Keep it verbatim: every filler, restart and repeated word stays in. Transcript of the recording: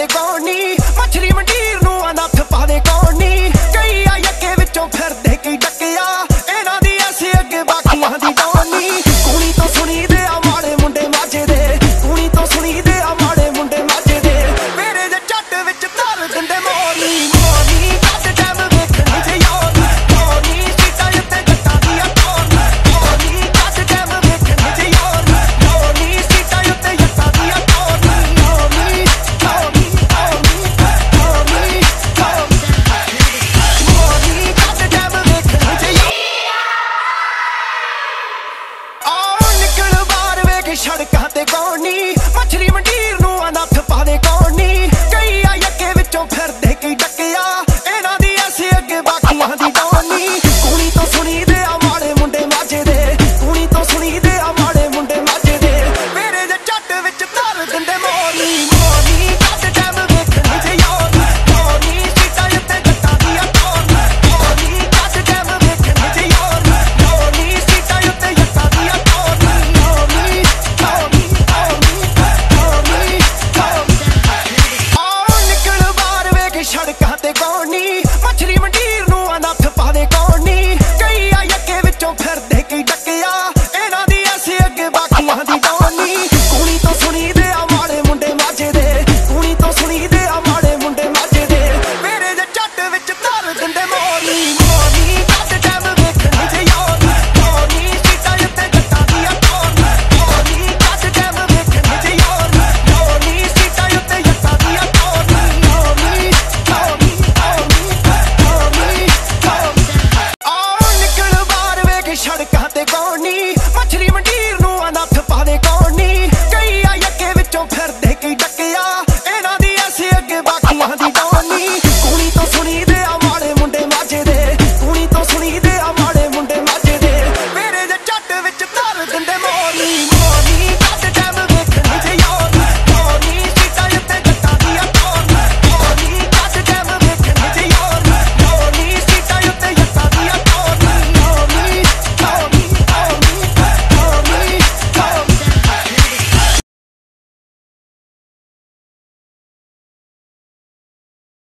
ਤੇ ਕੌਣ ਨੀ, ਮਛਲੀ ਮੰਡੀਰ ਨੂੰ ਅਨੱਥ ਪਾਵੇ ਕੌਣ ਨੀ। ਕਈ ਆ ਅੱਗੇ ਵਿੱਚੋਂ ਫਿਰਦੇ ਕਈ ਡੱਕਿਆ, ਇਹਨਾਂ ਦੀ ਐਸੇ ਅੱਗੇ ਬਾਕੀਆਂ ਦੀ ਡੌਣ ਨੀ। ਕੂਣੀ ਤੋਂ ਸੁਣੀ ਦੇ ਆ ਮਾੜੇ ਮੁੰਡੇ ਮਾਝੇ ਦੇ, ਕੂਣੀ ਤੋਂ ਸੁਣੀ ਦੇ ਆ ਮਾੜੇ ਮੁੰਡੇ ਮਾਝੇ ਦੇ। ਮੇਰੇ ਦੇ ਝੱਟ ਵਿੱਚ ਧਰ ਦਿੰਦੇ ਮੋਰਨੀ ਮੋਰਨੀ, ਕੱਟ ਟੈਮ ਵੇਖਣੀ ਜੇ ਯਾਰਨੀ ਯਾਰਨੀ। ਸੀਟਾਂ ਉੱਤੇ ਜੱਟਾਂ ਦੀਆਂ ਟੋਰਨੀ ਟੋਰਨੀ, ਕੱਟ ਟੈਮ ਵੇਖਣੀ ਜੇ ਯਾਰਨੀ ਯਾਰਨੀ। ਸੀਟਾਂ ਉੱਤੇ ਜੱਟਾਂ ਦੀਆਂ ਟੋਰਨੀ ਟੋਰਨੀ ਟੋਰਨੀ ਟੋਰਨੀ ਟੋਰਨੀ ਮੋਰਨੀ, ਕੱਟ ਟੈਮ ਵੇਖਣੀ ਜੇ ਯਾਰਨੀ। ਆ ਨਿਕਲ ਬਾਹਰ ਵੇਖ ਸੜਕਾਂ ਤੇ ਕੌਣ ਨੀ, ਮਛਲੀ ਮੰਡੀਰ